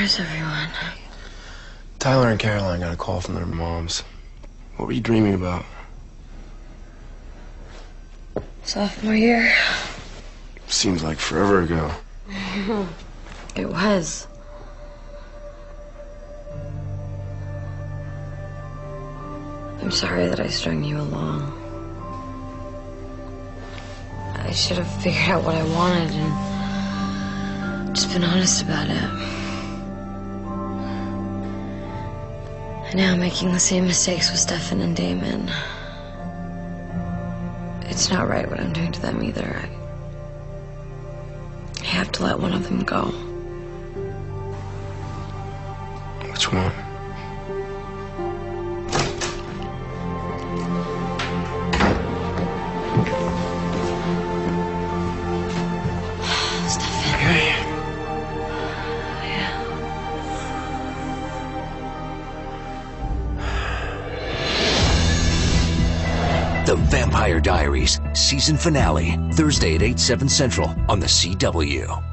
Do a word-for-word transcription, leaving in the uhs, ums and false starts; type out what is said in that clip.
Where's everyone? Tyler and Caroline got a call from their moms. What were you dreaming about? Sophomore year. Seems like forever ago. It was. I'm sorry that I strung you along. I should have figured out what I wanted and just been honest about it. And now I'm making the same mistakes with Stefan and Damon. It's not right what I'm doing to them either. I, I have to let one of them go. Which one? Stefan. Okay. Yeah. The Vampire Diaries season finale, Thursday at eight, seven Central on the C W.